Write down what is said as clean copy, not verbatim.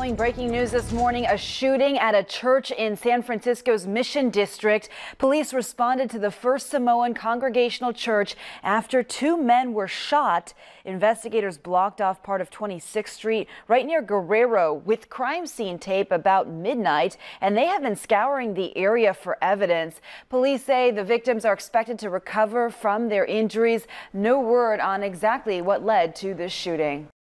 Following breaking news this morning, a shooting at a church in San Francisco's Mission District. Police responded to the First Samoan Congregational Church after two men were shot. Investigators blocked off part of 26th Street right near Guerrero with crime scene tape about midnight, and they have been scouring the area for evidence. Police say the victims are expected to recover from their injuries. No word on exactly what led to this shooting.